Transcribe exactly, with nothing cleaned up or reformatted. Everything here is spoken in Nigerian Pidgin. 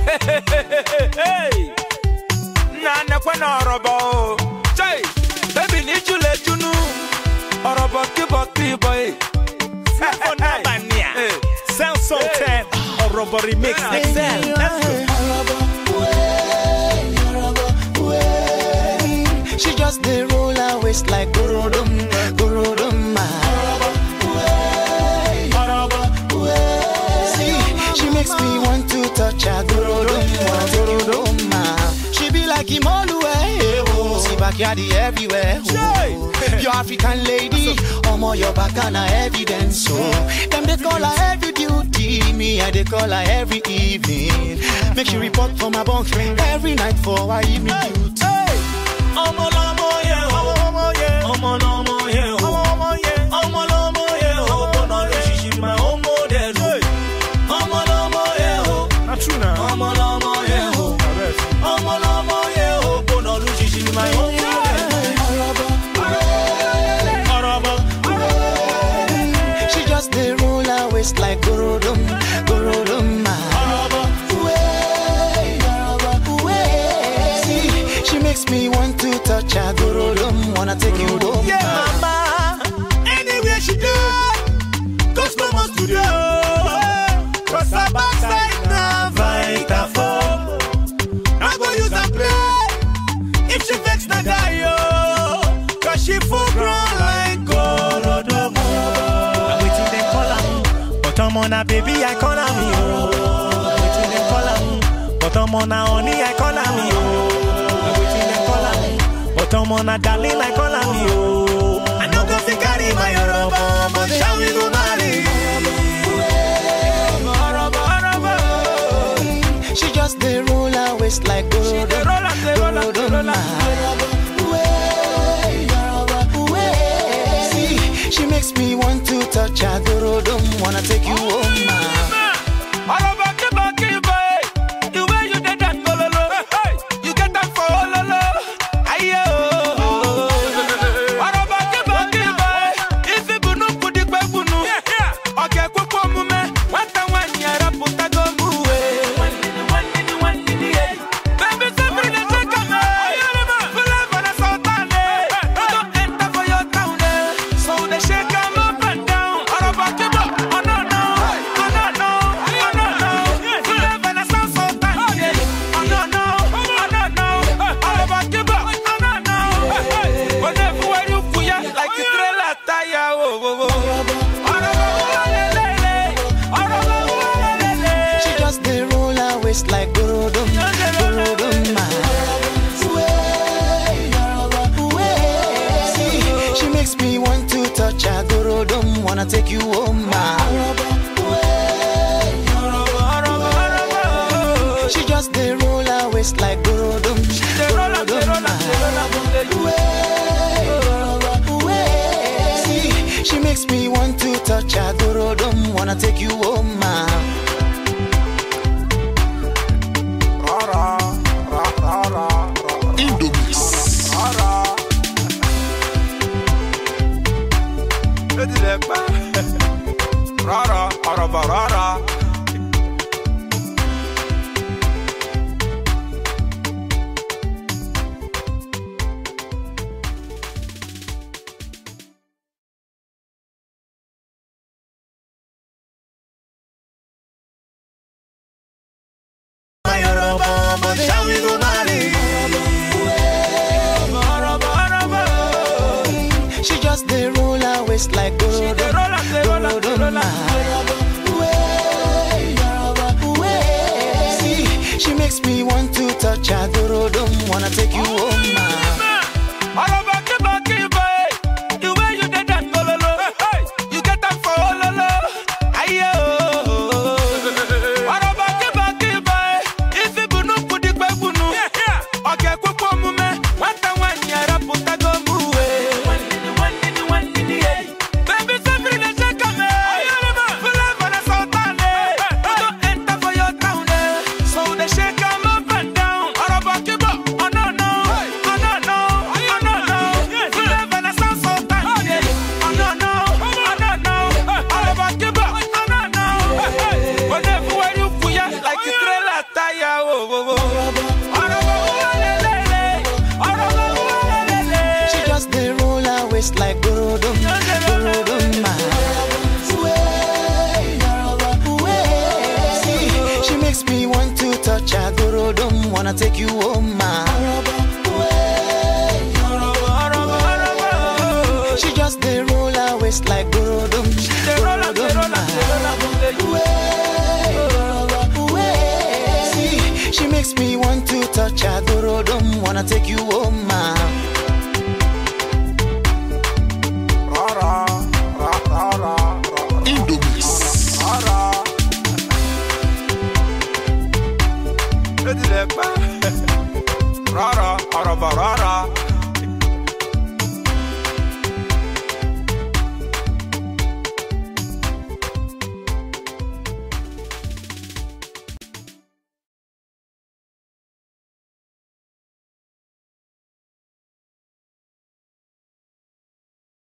Hey, Nana Quanorobo. Jay, baby, need you let you know. Orobo, Kibaki, boy. Sound so ten. Orobo remix. Excel. Let's go. She just the roll her waist like Gorodum, Gorodum. See, she makes me want to touch her Gorodum, Gorodum. She be like Imolue, see backyard everywhere. Your African lady, omo your bacana evidence. So them they call her every duty, me I they call her every evening. Make she report for my bunk every night for her evening duty. Omo lomo yeah, omo yeah, omo lomo yeah, omo yeah, omo lomo yeah, omo no she she my omo there. Omo lomo yeah, not true now. omo lomo yeah, omo lomo yeah, omo no she she my omo there. She just the roll her waist like Gorodum, Gorodum. See, she makes me want to touch her Gorodum, wanna take you home. Yeah, mama. Anywhere she do, cause no more to do. Cause her backside now vitaphone. I go use and play. If she vex na guy yo, cause she full grown like Gorodum. I'm waiting them call her, but I'm on a baby I call her me. I'm waiting them call her, but I'm on a honey I call her me. I'm waiting them call her, but I'm on a darling I call her me. I know go fi carry my Orobo, but shall we go marry? She just the roll her waist like Gorodum, Gorodum. See, she makes me want to touch her Gorodum, wanna take you home now. Like Gorodum, Gorodum. See, she makes me want to touch her Gorodum, wanna take you home now. She just the roll her waist like Gorodum, Gorodum. See, she makes me want to touch her Gorodum, wanna take you home now. Rara, rara, rara. My Orobo, but shall we go marry? She just the roll her waist like Gorodum, Gorodum. See, she makes me want to touch her Gorodum, wanna take you home now. So they shake 'em up and down. Orobo, keep up. Oh no no. wanna take you home,